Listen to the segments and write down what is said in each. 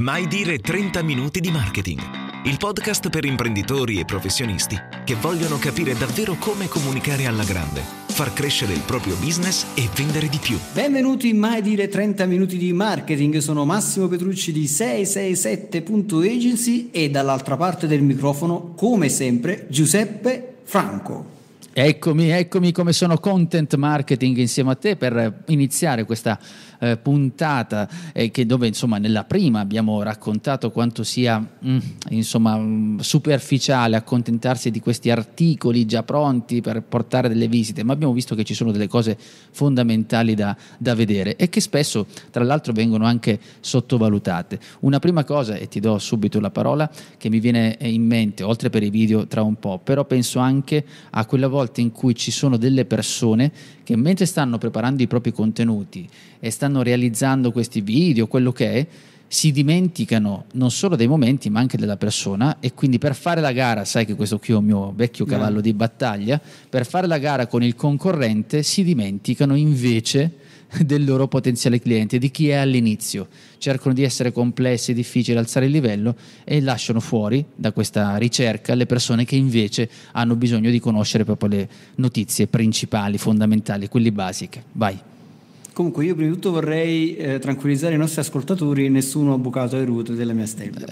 Mai dire 30 minuti di marketing. Il podcast per imprenditori e professionisti che vogliono capire davvero come comunicare alla grande, far crescere il proprio business e vendere di più. Benvenuti in Mai dire 30 minuti di marketing. Sono Massimo Petrucci di 667.agency e dall'altra parte del microfono, come sempre, Giuseppe Franco. Eccomi come sono content marketing insieme a te per iniziare questa puntata dove insomma nella prima abbiamo raccontato quanto sia superficiale accontentarsi di questi articoli già pronti per portare delle visite, ma abbiamo visto che ci sono delle cose fondamentali da vedere e che spesso tra l'altro vengono anche sottovalutate. Una prima cosa, e ti do subito la parola, che mi viene in mente, oltre per i video tra un po', però penso anche a quella volta in cui ci sono delle persone che mentre stanno preparando i propri contenuti e stanno realizzando questi video, quello che è, si dimenticano non solo dei momenti ma anche della persona, e quindi per fare la gara, sai che questo qui è un mio vecchio cavallo di battaglia, per fare la gara con il concorrente si dimenticano invece del loro potenziale cliente, di chi è all'inizio. Cercano di essere complessi, difficili, alzare il livello e lasciano fuori da questa ricerca le persone che invece hanno bisogno di conoscere proprio le notizie principali, fondamentali, quelle basiche. Vai. Comunque io prima di tutto vorrei tranquillizzare i nostri ascoltatori: nessuno ha bucato le ruote della mia stella,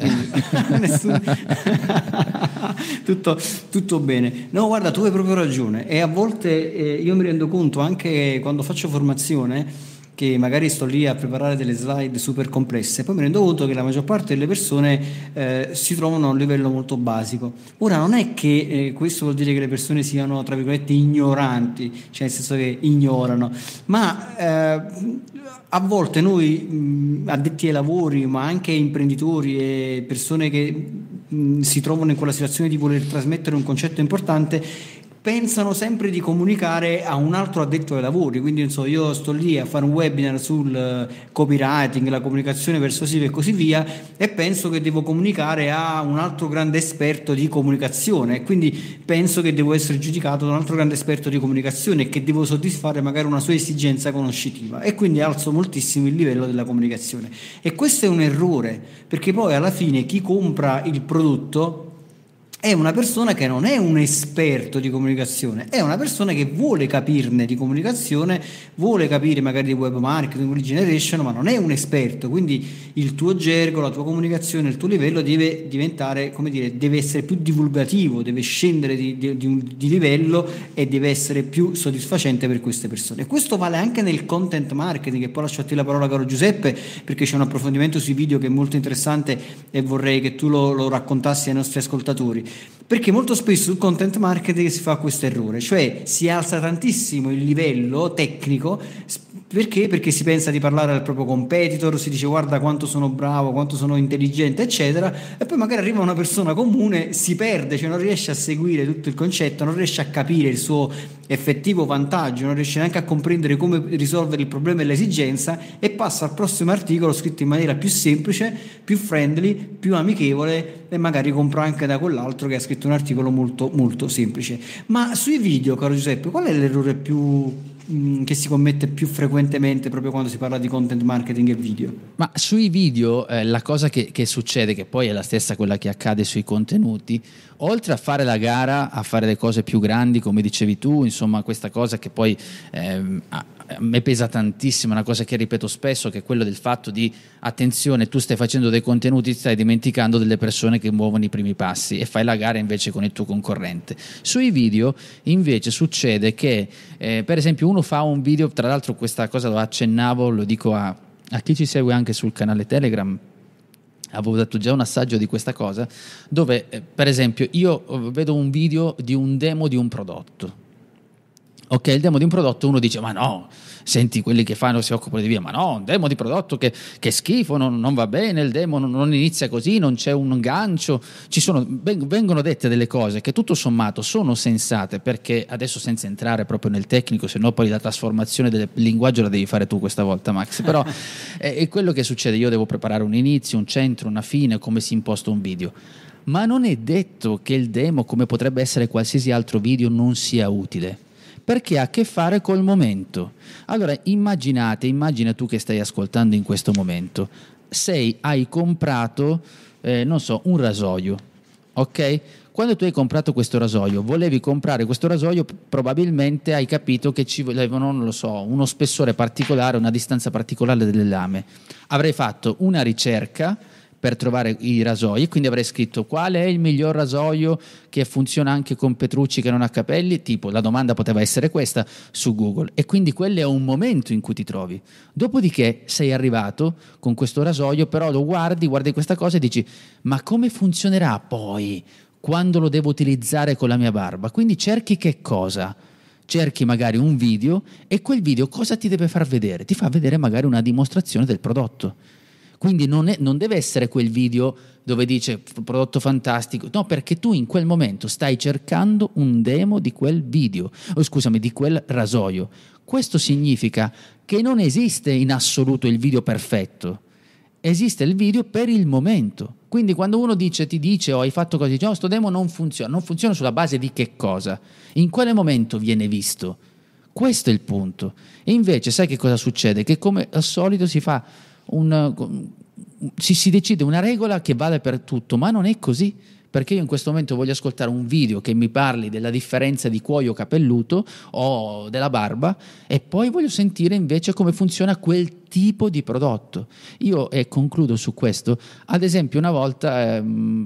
tutto bene. No, guarda, tu hai proprio ragione, e a volte io mi rendo conto anche quando faccio formazione che magari sto lì a preparare delle slide super complesse, poi mi rendo conto che la maggior parte delle persone si trovano a un livello molto basico. Ora non è che questo vuol dire che le persone siano, tra virgolette, ignoranti, cioè nel senso che ignorano, ma a volte noi addetti ai lavori, ma anche imprenditori e persone che si trovano in quella situazione di voler trasmettere un concetto importante, pensano sempre di comunicare a un altro addetto ai lavori. Quindi io sto lì a fare un webinar sul copywriting, la comunicazione persuasiva e così via, e penso che devo comunicare a un altro grande esperto di comunicazione, e quindi penso che devo essere giudicato da un altro grande esperto di comunicazione e che devo soddisfare magari una sua esigenza conoscitiva, e quindi alzo moltissimo il livello della comunicazione. E questo è un errore, perché poi alla fine chi compra il prodotto è una persona che non è un esperto di comunicazione, è una persona che vuole capirne di comunicazione, vuole capire magari di web marketing, lead generation, ma non è un esperto. Quindi il tuo gergo, la tua comunicazione, il tuo livello deve diventare, deve essere più divulgativo, deve scendere di livello e deve essere più soddisfacente per queste persone. E questo vale anche nel content marketing, e poi lascio a te la parola, caro Giuseppe, perché c'è un approfondimento sui video che è molto interessante e vorrei che tu lo raccontassi ai nostri ascoltatori. Perché molto spesso sul content marketing si fa questo errore, cioè si alza tantissimo il livello tecnico. Perché si pensa di parlare al proprio competitor, si dice guarda quanto sono bravo, quanto sono intelligente, eccetera, e poi magari arriva una persona comune, si perde, cioè non riesce a seguire tutto il concetto, non riesce a capire il suo effettivo vantaggio, non riesce neanche a comprendere come risolvere il problema e l'esigenza, e passa al prossimo articolo scritto in maniera più semplice, più friendly, più amichevole, e magari compra anche da quell'altro che ha scritto un articolo molto molto semplice. Ma sui video, caro Giuseppe, qual è l'errore che si commette più frequentemente proprio quando si parla di content marketing e video? Ma sui video la cosa che succede, che poi è la stessa quella che accade sui contenuti, oltre a fare la gara, a fare le cose più grandi come dicevi tu, insomma questa cosa che poi a me pesa tantissimo, una cosa che ripeto spesso, che è quello del fatto di attenzione, tu stai facendo dei contenuti, stai dimenticando delle persone che muovono i primi passi e fai la gara invece con il tuo concorrente. Sui video invece succede che per esempio uno fa un video, tra l'altro questa cosa lo accennavo, lo dico a chi ci segue anche sul canale Telegram, avevo dato già un assaggio di questa cosa, dove per esempio io vedo un video di un demo di un prodotto. Ok, il demo di un prodotto, uno dice ma no, senti quelli che si occupano di via, ma no, un demo di prodotto che schifo, non va bene, il demo non inizia così, non c'è un gancio, vengono dette delle cose che tutto sommato sono sensate, perché adesso senza entrare proprio nel tecnico, se no poi la trasformazione del linguaggio la devi fare tu questa volta, Max, però è quello che succede. Io devo preparare un inizio, un centro, una fine, come si imposta un video, ma non è detto che il demo, come potrebbe essere qualsiasi altro video, non sia utile, perché ha a che fare col momento. Allora immagina tu che stai ascoltando in questo momento, hai comprato, non so, un rasoio, ok? Quando tu hai comprato questo rasoio, volevi comprare questo rasoio, probabilmente hai capito che ci volevano, non lo so, uno spessore particolare, una distanza particolare delle lame. Avrai fatto una ricerca per trovare i rasoi, quindi avrei scritto qual è il miglior rasoio che funziona anche con Petrucci che non ha capelli, tipo la domanda poteva essere questa su Google, e quindi quello è un momento in cui ti trovi. Dopodiché sei arrivato con questo rasoio, però lo guardi questa cosa e dici ma come funzionerà poi quando lo devo utilizzare con la mia barba? Quindi cerchi che cosa? Cerchi magari un video, e quel video cosa ti deve far vedere? Ti fa vedere magari una dimostrazione del prodotto. Quindi non deve essere quel video dove dice prodotto fantastico, no, perché tu in quel momento stai cercando un demo di quel video, o scusami, di quel rasoio. Questo significa che non esiste in assoluto il video perfetto, esiste il video per il momento. Quindi quando uno ti dice hai fatto così, no, sto demo non funziona sulla base di che cosa? In quale momento viene visto? Questo è il punto. E invece sai che cosa succede? Che come al solito si decide una regola che vale per tutto, ma non è così, perché io in questo momento voglio ascoltare un video che mi parli della differenza di cuoio capelluto o della barba, e poi voglio sentire invece come funziona quel tipo di prodotto. Io concludo su questo. Ad esempio, una volta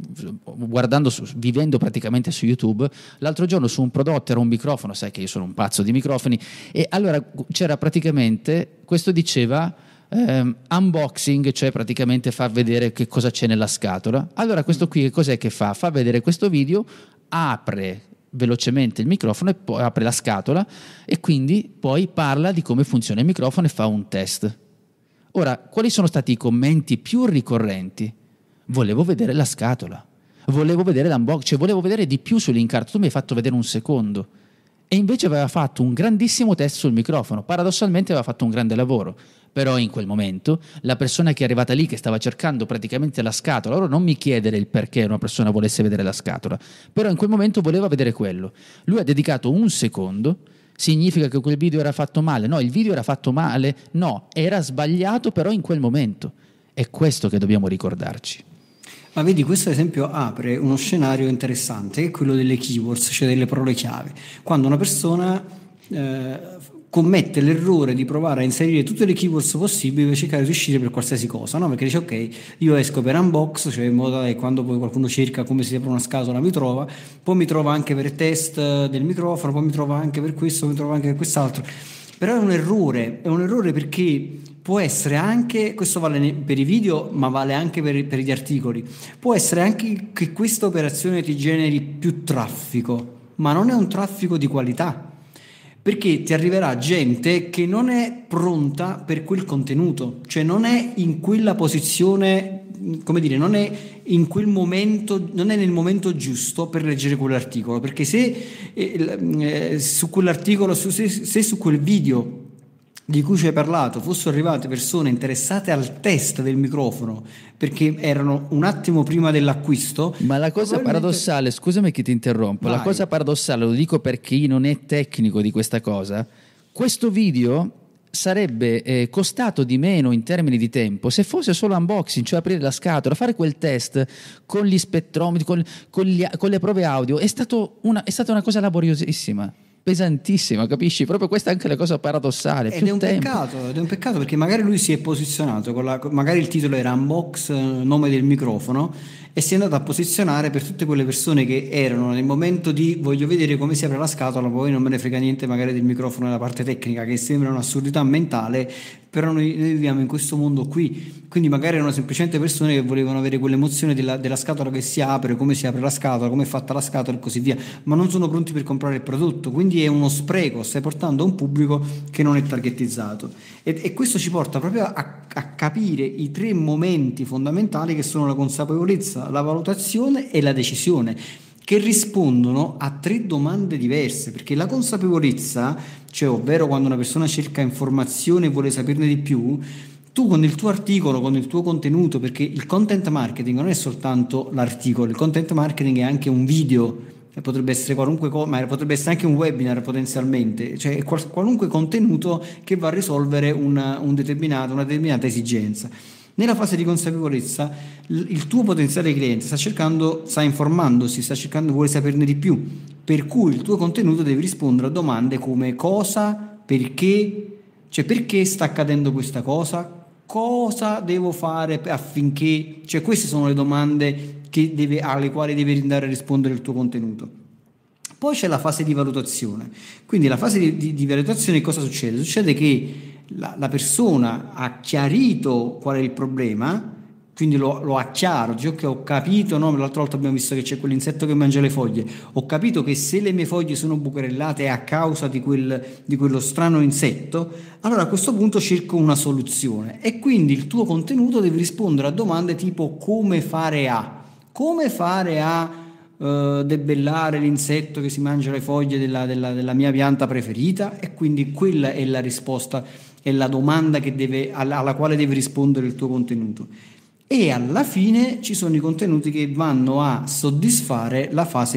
vivendo praticamente su YouTube, l'altro giorno su un prodotto era un microfono, sai che io sono un pazzo di microfoni, e allora c'era praticamente, questo diceva unboxing, cioè praticamente far vedere che cosa c'è nella scatola. Allora questo qui che cos'è che fa? Fa vedere questo video, apre velocemente il microfono e poi apre la scatola, e quindi poi parla di come funziona il microfono e fa un test. Ora, quali sono stati i commenti più ricorrenti? Volevo vedere la scatola, volevo vedere l'unboxing, cioè volevo vedere di più sull'incarto. Tu mi hai fatto vedere un secondo, e invece aveva fatto un grandissimo test sul microfono. Paradossalmente aveva fatto un grande lavoro, però in quel momento la persona che è arrivata lì, che stava cercando praticamente la scatola, ora non mi chiedere il perché una persona volesse vedere la scatola, però in quel momento voleva vedere quello. Lui ha dedicato un secondo. Significa che quel video era fatto male? No, il video era fatto male? No, era sbagliato però in quel momento. È questo che dobbiamo ricordarci. Ma vedi, questo ad esempio apre uno scenario interessante, che è quello delle keywords, cioè delle parole chiave. Quando una persona commette l'errore di provare a inserire tutte le keywords possibili per cercare di uscire per qualsiasi cosa, no? Perché dice ok, io esco per unbox, cioè in modo che quando poi qualcuno cerca come si apre una scatola mi trova, poi mi trova anche per test del microfono, poi mi trova anche per questo, mi trova anche per quest'altro. Però è un errore perché può essere anche, questo vale per i video ma vale anche per gli articoli, può essere anche che questa operazione ti generi più traffico, ma non è un traffico di qualità, perché ti arriverà gente che non è pronta per quel contenuto, cioè non è in quella posizione, come dire, non è in quel momento, non è nel momento giusto per leggere quell'articolo, perché se su quell'articolo, se su quel video di cui ci hai parlato fossero arrivate persone interessate al test del microfono perché erano un attimo prima dell'acquisto. Ma la cosa paradossale, scusami che ti interrompo, la cosa paradossale, lo dico per chi non è tecnico di questa cosa, questo video sarebbe costato di meno in termini di tempo se fosse solo unboxing, cioè aprire la scatola, fare quel test con gli spettrometri, con le prove audio. È stata una cosa laboriosissima, pesantissima, capisci? Proprio questa è anche la cosa paradossale. Ed è un peccato perché magari lui si è posizionato magari il titolo era unbox, nome del microfono, e si è andato a posizionare per tutte quelle persone che erano nel momento di voglio vedere come si apre la scatola, poi non me ne frega niente magari del microfono e della parte tecnica, che sembra un'assurdità mentale, però noi viviamo in questo mondo qui, quindi magari erano semplicemente persone che volevano avere quell'emozione della scatola che si apre, come si apre la scatola, come è fatta la scatola e così via, ma non sono pronti per comprare il prodotto, quindi è uno spreco, stai portando a un pubblico che non è targetizzato, e questo ci porta proprio a capire i tre momenti fondamentali che sono la consapevolezza, la valutazione e la decisione, che rispondono a tre domande diverse, perché la consapevolezza, cioè ovvero quando una persona cerca informazione e vuole saperne di più, tu con il tuo articolo, con il tuo contenuto, perché il content marketing non è soltanto l'articolo, il content marketing è anche un video, potrebbe essere qualunque cosa, ma potrebbe essere anche un webinar potenzialmente, cioè qualunque contenuto che va a risolvere una determinata esigenza. Nella fase di consapevolezza il tuo potenziale cliente sta informandosi, vuole saperne di più, per cui il tuo contenuto deve rispondere a domande come cosa, perché, cioè perché sta accadendo questa cosa devo fare affinché, cioè queste sono le domande alle quali deve andare a rispondere il tuo contenuto. Poi c'è la fase di valutazione. Quindi la fase di valutazione cosa succede? Succede che la persona ha chiarito qual è il problema, quindi lo ha chiaro, dice ok, ho capito, no? L'altra volta abbiamo visto che c'è quell'insetto che mangia le foglie, ho capito che se le mie foglie sono bucherellate è a causa di quello strano insetto, allora a questo punto cerco una soluzione e quindi il tuo contenuto deve rispondere a domande tipo come fare a debellare l'insetto che si mangia le foglie della mia pianta preferita, e quindi quella è la risposta, è la domanda alla quale deve rispondere il tuo contenuto. E alla fine ci sono i contenuti che vanno a soddisfare la fase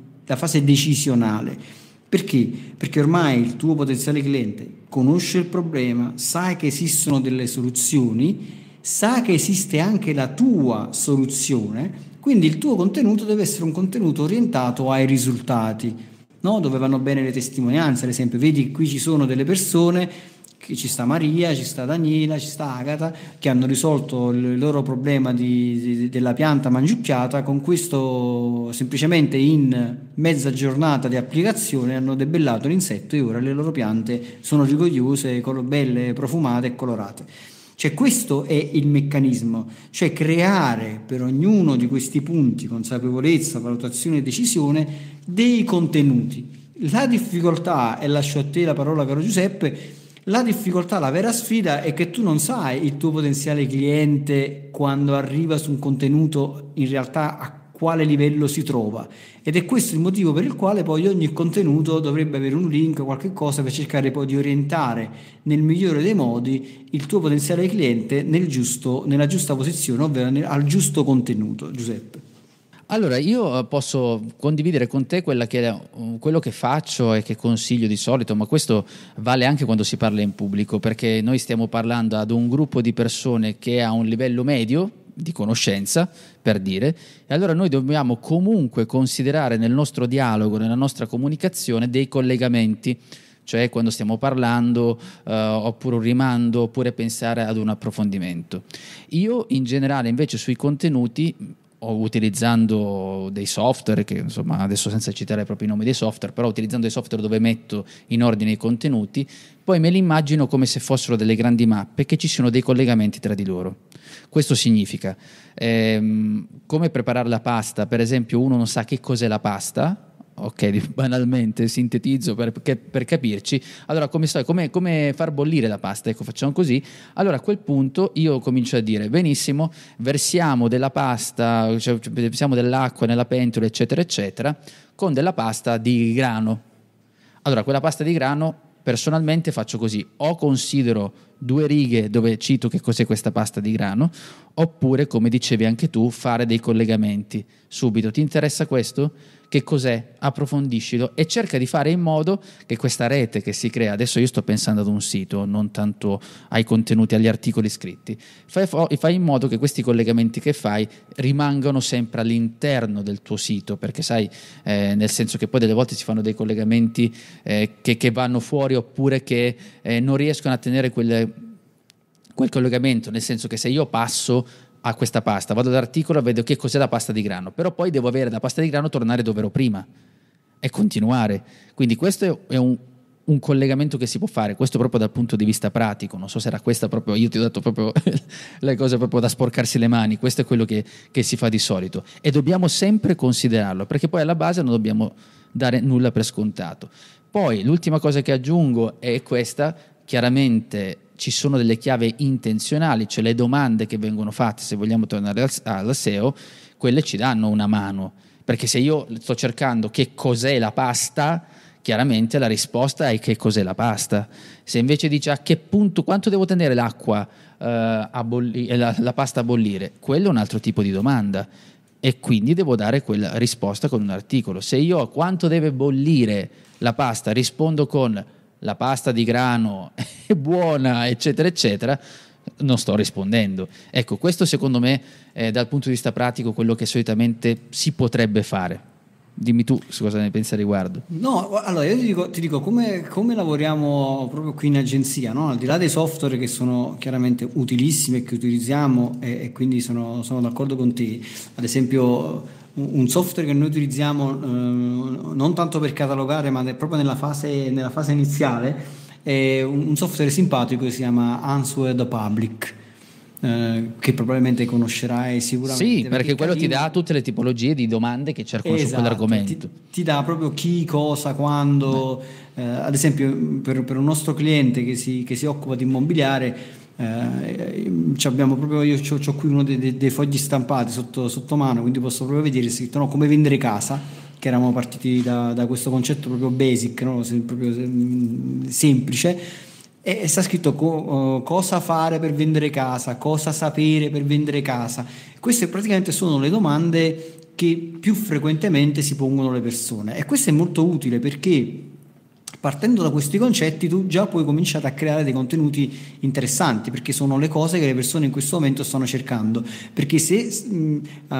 decisionale. Perché? Perché ormai il tuo potenziale cliente conosce il problema, sa che esistono delle soluzioni, sa che esiste anche la tua soluzione, quindi il tuo contenuto deve essere un contenuto orientato ai risultati, no? Dove vanno bene le testimonianze, ad esempio, vedi qui ci sono delle persone, che ci sta Maria, ci sta Daniela, ci sta Agata, che hanno risolto il loro problema della pianta mangiucchiata con questo, semplicemente in mezza giornata di applicazione hanno debellato l'insetto e ora le loro piante sono rigogliose, belle, profumate e colorate. Cioè questo è il meccanismo, cioè creare per ognuno di questi punti, consapevolezza, valutazione e decisione, dei contenuti. La difficoltà, e lascio a te la parola caro Giuseppe, la difficoltà, la vera sfida è che tu non sai il tuo potenziale cliente quando arriva su un contenuto in realtà a quale livello si trova, ed è questo il motivo per il quale poi ogni contenuto dovrebbe avere un link, qualche cosa per cercare poi di orientare nel migliore dei modi il tuo potenziale cliente nella giusta posizione, ovvero al giusto contenuto. Giuseppe. Allora, io posso condividere con te quello che faccio e che consiglio di solito, ma questo vale anche quando si parla in pubblico, perché noi stiamo parlando ad un gruppo di persone che ha un livello medio di conoscenza, per dire, e allora noi dobbiamo comunque considerare nel nostro dialogo, nella nostra comunicazione, dei collegamenti, cioè quando stiamo parlando oppure un rimando, oppure pensare ad un approfondimento. Io in generale invece sui contenuti, utilizzando dei software, che insomma adesso senza citare proprio i nomi dei software, però utilizzando dei software dove metto in ordine i contenuti, poi me li immagino come se fossero delle grandi mappe che ci sono dei collegamenti tra di loro. Questo significa come preparare la pasta, per esempio uno non sa che cos'è la pasta, ok, banalmente sintetizzo per capirci, allora come far bollire la pasta, ecco, facciamo così, allora a quel punto io comincio a dire benissimo, versiamo della pasta, cioè versiamo dell'acqua nella pentola eccetera eccetera, con della pasta di grano. Allora quella pasta di grano personalmente faccio così, o considero 2 righe dove cito che cos'è questa pasta di grano, oppure come dicevi anche tu, fare dei collegamenti subito. Ti interessa questo? Che cos'è? Approfondiscilo e cerca di fare in modo che questa rete che si crea, adesso io sto pensando ad un sito, non tanto ai contenuti, agli articoli scritti, fai in modo che questi collegamenti che fai rimangano sempre all'interno del tuo sito, perché sai, nel senso che poi delle volte si fanno dei collegamenti che vanno fuori, oppure che non riescono a tenere quel collegamento, nel senso che se io passo a questa pasta, vado all'articolo e vedo che cos'è la pasta di grano, però poi devo avere la pasta di grano, tornare dove ero prima e continuare. Quindi questo è un collegamento che si può fare, questo proprio dal punto di vista pratico. Non so se era questa proprio, io ti ho dato proprio le cose proprio da sporcarsi le mani, questo è quello che si fa di solito e dobbiamo sempre considerarlo, perché poi alla base non dobbiamo dare nulla per scontato. Poi l'ultima cosa che aggiungo è questa: chiaramente ci sono delle chiavi intenzionali, cioè le domande che vengono fatte, se vogliamo tornare al SEO, quelle ci danno una mano, perché se io sto cercando che cos'è la pasta, chiaramente la risposta è che cos'è la pasta. Se invece dice a che punto, quanto devo tenere l'acqua la pasta a bollire, quello è un altro tipo di domanda e quindi devo dare quella risposta con un articolo. Se io a quanto deve bollire la pasta rispondo con la pasta di grano è buona eccetera eccetera, non sto rispondendo. Ecco, questo secondo me è dal punto di vista pratico quello che solitamente si potrebbe fare. Dimmi tu cosa ne pensi a riguardo. No, allora io ti dico come lavoriamo proprio qui in agenzia, no? Al di là dei software che sono chiaramente utilissimi e che utilizziamo e quindi sono d'accordo con te. Ad esempio un software che noi utilizziamo non tanto per catalogare ma proprio nella fase iniziale è un software simpatico che si chiama Answer the Public. Che probabilmente conoscerai sicuramente. Sì, perché quello ti dà tutte le tipologie di domande che cercano su quell'argomento. Ti dà proprio chi, cosa, quando. Ad esempio, per un nostro cliente che si occupa di immobiliare, abbiamo proprio, io ho qui uno dei fogli stampati sotto mano, quindi posso proprio vedere scritto no, come vendere casa, che eravamo partiti da questo concetto proprio basic, no? Proprio semplice. E sta scritto cosa fare per vendere casa, cosa sapere per vendere casa. Queste praticamente sono le domande che più frequentemente si pongono le persone, e questo è molto utile perché partendo da questi concetti tu già puoi cominciare a creare dei contenuti interessanti, perché sono le cose che le persone in questo momento stanno cercando. Perché se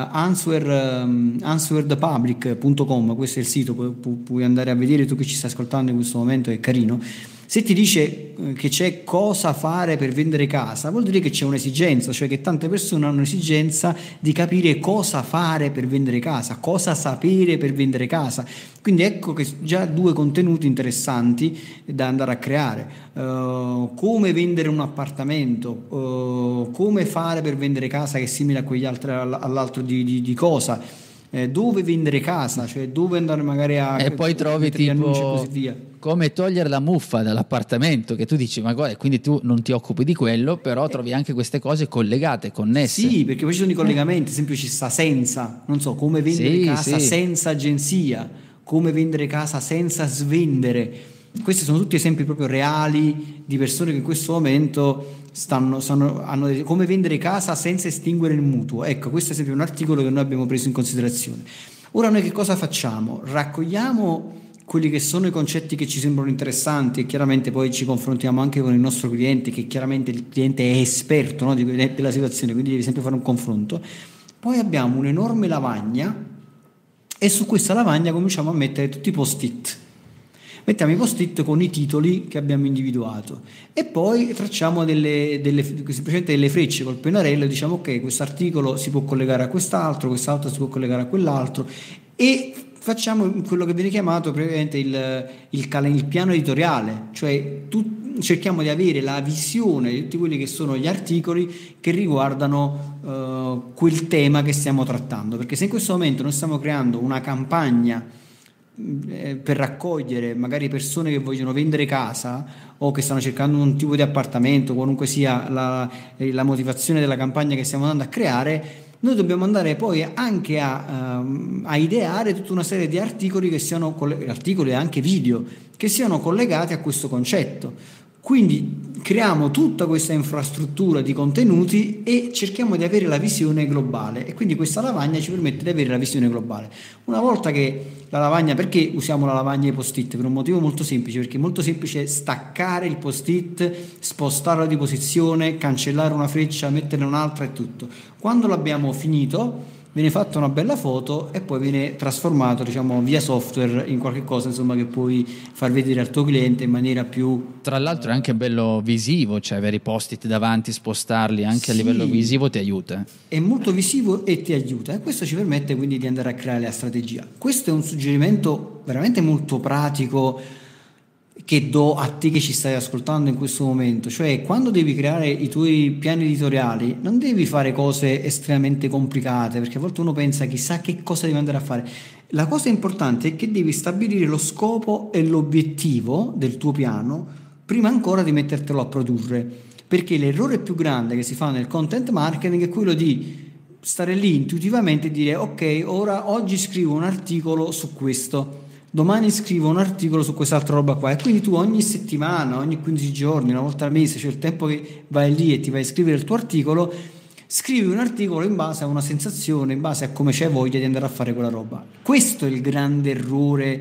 answerthepublic.com, questo è il sito, puoi andare a vedere, tu che ci stai ascoltando in questo momento, è carino. Se ti dice che c'è cosa fare per vendere casa, vuol dire che c'è un'esigenza, cioè che tante persone hanno esigenza di capire cosa fare per vendere casa, cosa sapere per vendere casa. Quindi ecco che già due contenuti interessanti da andare a creare. Come vendere un appartamento, come fare per vendere casa, che è simile a quegli altri, all'altro di cosa. Dove vendere casa, cioè dove andare magari a e poi trovi tipo e così via. Come togliere la muffa dall'appartamento, che tu dici ma guarda, quindi tu non ti occupi di quello, però trovi anche queste cose collegate, connesse. Sì, perché poi ci sono i collegamenti, ad esempio ci sta senza, non so, come vendere casa senza agenzia, come vendere casa senza svendere. Questi sono tutti esempi proprio reali di persone che in questo momento hanno come vendere casa senza estinguere il mutuo. Ecco, questo è esempio un articolo che noi abbiamo preso in considerazione. Ora noi che cosa facciamo? Raccogliamo quelli che sono i concetti che ci sembrano interessanti e chiaramente poi ci confrontiamo anche con il nostro cliente, che chiaramente il cliente è esperto, no, della situazione, quindi devi sempre fare un confronto. Poi abbiamo un'enorme lavagna e su questa lavagna cominciamo a mettere tutti i post-it. Mettiamo i post-it con i titoli che abbiamo individuato e poi tracciamo semplicemente delle frecce col pennarello e diciamo ok, questo articolo si può collegare a quest'altro si può collegare a quell'altro, e facciamo quello che viene chiamato praticamente il piano editoriale, cioè cerchiamo di avere la visione di tutti quelli che sono gli articoli che riguardano quel tema che stiamo trattando, perché se in questo momento noi stiamo creando una campagna per raccogliere magari persone che vogliono vendere casa o che stanno cercando un tipo di appartamento, qualunque sia la motivazione della campagna che stiamo andando a creare, noi dobbiamo andare poi anche a ideare tutta una serie di articoli che siano articoli e anche video che siano collegati a questo concetto. Quindi creiamo tutta questa infrastruttura di contenuti e cerchiamo di avere la visione globale, e quindi questa lavagna ci permette di avere la visione globale. Una volta che la lavagna, perché usiamo la lavagna e i post-it? Per un motivo molto semplice, perché è molto semplice staccare il post-it, spostarlo di posizione, cancellare una freccia, metterne un'altra e tutto. Quando l'abbiamo finito viene fatta una bella foto e poi viene trasformato, diciamo, via software in qualche cosa, insomma, che puoi far vedere al tuo cliente in maniera più... Tra l'altro è anche bello visivo, cioè avere i post-it davanti, spostarli anche a livello visivo ti aiuta. È molto visivo e ti aiuta, e questo ci permette quindi di andare a creare la strategia. Questo è un suggerimento veramente molto pratico che do a te che ci stai ascoltando in questo momento, cioè quando devi creare i tuoi piani editoriali non devi fare cose estremamente complicate, perché a volte uno pensa chissà che cosa devi andare a fare. La cosa importante è che devi stabilire lo scopo e l'obiettivo del tuo piano prima ancora di mettertelo a produrre, perché l'errore più grande che si fa nel content marketing è quello di stare lì intuitivamente e dire ok, oggi scrivo un articolo su questo, domani scrivo un articolo su quest'altra roba qua, e quindi tu ogni settimana, ogni 15 giorni, una volta al mese, cioè il tempo che vai lì e ti vai a scrivere il tuo articolo, scrivi un articolo in base a una sensazione, in base a come c'hai voglia di andare a fare quella roba. Questo è il grande errore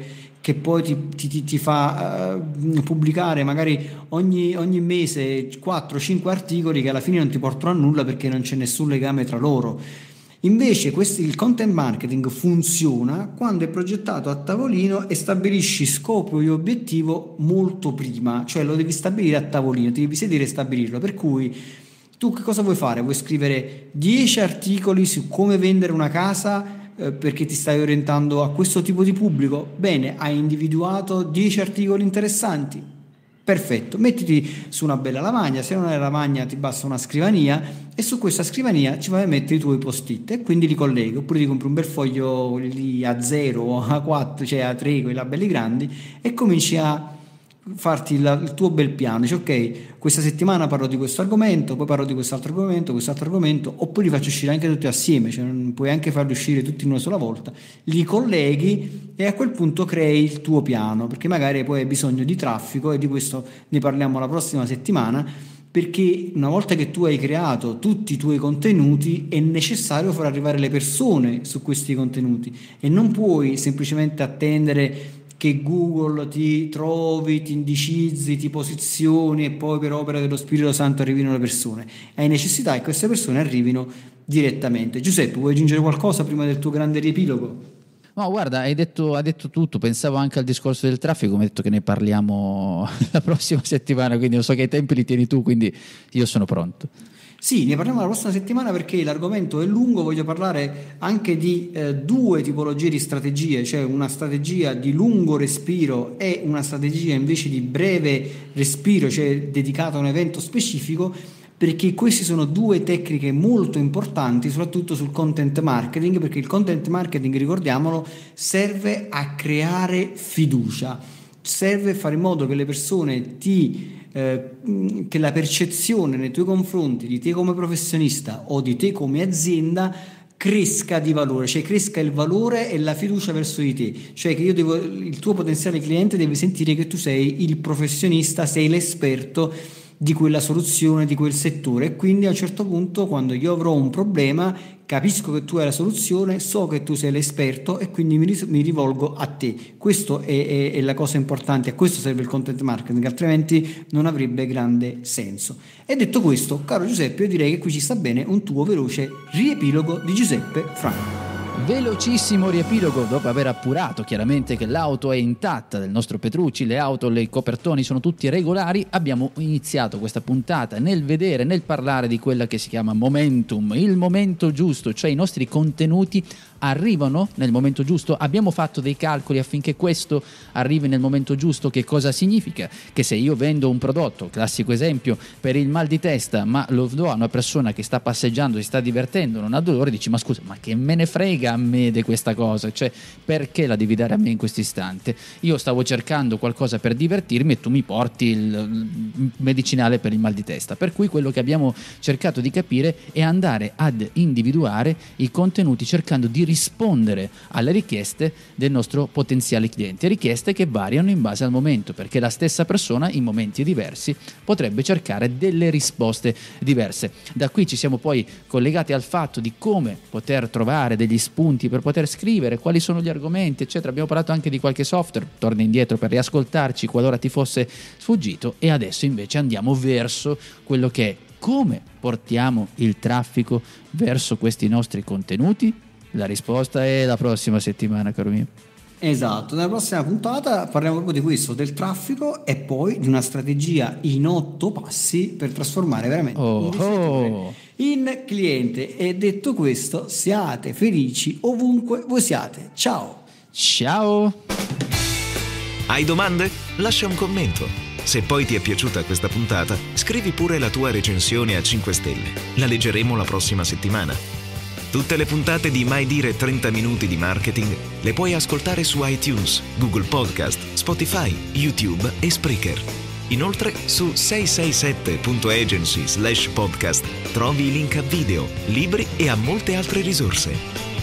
che poi ti fa pubblicare magari ogni mese 4-5 articoli che alla fine non ti portano a nulla perché non c'è nessun legame tra loro. Invece il content marketing funziona quando è progettato a tavolino e stabilisci scopo e obiettivo molto prima, cioè lo devi stabilire a tavolino, ti devi sedere e stabilirlo, per cui tu che cosa vuoi fare? Vuoi scrivere 10 articoli su come vendere una casa perché ti stai orientando a questo tipo di pubblico? Bene, hai individuato 10 articoli interessanti, perfetto, mettiti su una bella lavagna, se non hai la lavagna ti basta una scrivania e su questa scrivania ci vai a mettere i tuoi post-it e quindi li colleghi, oppure ti compri un bel foglio lì A0 o A4, cioè A3, quelli là belli grandi, e cominci a farti il tuo bel piano. Dici ok, questa settimana parlo di questo argomento, poi parlo di quest'altro argomento, oppure li faccio uscire anche tutti assieme, cioè non puoi anche farli uscire tutti in una sola volta, li colleghi e a quel punto crei il tuo piano, perché magari poi hai bisogno di traffico, e di questo ne parliamo la prossima settimana, perché una volta che tu hai creato tutti i tuoi contenuti è necessario far arrivare le persone su questi contenuti e non puoi semplicemente attendere che Google ti trovi, ti indicizzi, ti posizioni e poi per opera dello Spirito Santo arrivino le persone. Hai necessità che queste persone arrivino direttamente. Giuseppe, vuoi aggiungere qualcosa prima del tuo grande riepilogo? No, guarda, hai detto tutto. Pensavo anche al discorso del traffico, mi hai detto che ne parliamo la prossima settimana, quindi io so che i tempi li tieni tu, quindi io sono pronto. Sì, ne parliamo la prossima settimana perché l'argomento è lungo, voglio parlare anche di due tipologie di strategie, cioè una strategia di lungo respiro e una strategia invece di breve respiro, cioè dedicata a un evento specifico, perché queste sono due tecniche molto importanti, soprattutto sul content marketing, perché il content marketing, ricordiamolo, serve a creare fiducia, serve a fare in modo che le persone che la percezione nei tuoi confronti di te come professionista o di te come azienda cresca di valore, cioè cresca il valore e la fiducia verso di te, cioè che il tuo potenziale cliente deve sentire che tu sei il professionista, sei l'esperto di quella soluzione, di quel settore, e quindi a un certo punto, quando io avrò un problema, capisco che tu hai la soluzione, so che tu sei l'esperto e quindi mi rivolgo a te. Questo è la cosa importante, a questo serve il content marketing, altrimenti non avrebbe grande senso. E detto questo, caro Giuseppe, io direi che qui ci sta bene un tuo veloce riepilogo di Giuseppe Franco. Velocissimo riepilogo, dopo aver appurato chiaramente che l'auto è intatta del nostro Petrucci, le auto, i copertoni sono tutti regolari. Abbiamo iniziato questa puntata nel vedere, nel parlare di quella che si chiama momentum, il momento giusto, cioè i nostri contenuti arrivano nel momento giusto. Abbiamo fatto dei calcoli affinché questo arrivi nel momento giusto. Che cosa significa? Che se io vendo un prodotto, classico esempio, per il mal di testa, ma lo do a una persona che sta passeggiando, si sta divertendo, non ha dolore, dici ma scusa, ma che me ne frega a me di questa cosa, cioè perché la devi dare a me in questo istante? Io stavo cercando qualcosa per divertirmi e tu mi porti il medicinale per il mal di testa. Per cui quello che abbiamo cercato di capire è andare ad individuare i contenuti cercando di rispondere alle richieste del nostro potenziale cliente, richieste che variano in base al momento, perché la stessa persona in momenti diversi potrebbe cercare delle risposte diverse. Da qui ci siamo poi collegati al fatto di come poter trovare degli spunti per poter scrivere, quali sono gli argomenti, eccetera. Abbiamo parlato anche di qualche software, torna indietro per riascoltarci qualora ti fosse sfuggito, e adesso invece andiamo verso quello che è come portiamo il traffico verso questi nostri contenuti. La risposta è la prossima settimana, caro mio. Esatto, nella prossima puntata parliamo proprio di questo, del traffico, e poi di una strategia in 8 passi per trasformare veramente un distributore in cliente. E detto questo, siate felici ovunque voi siate. Ciao! Ciao! Hai domande? Lascia un commento. Se poi ti è piaciuta questa puntata, scrivi pure la tua recensione a 5 stelle. La leggeremo la prossima settimana. Tutte le puntate di Mai Dire 30 Minuti di Marketing le puoi ascoltare su iTunes, Google Podcast, Spotify, YouTube e Spreaker. Inoltre su 667.agency/podcast trovi i link a video, libri e a molte altre risorse.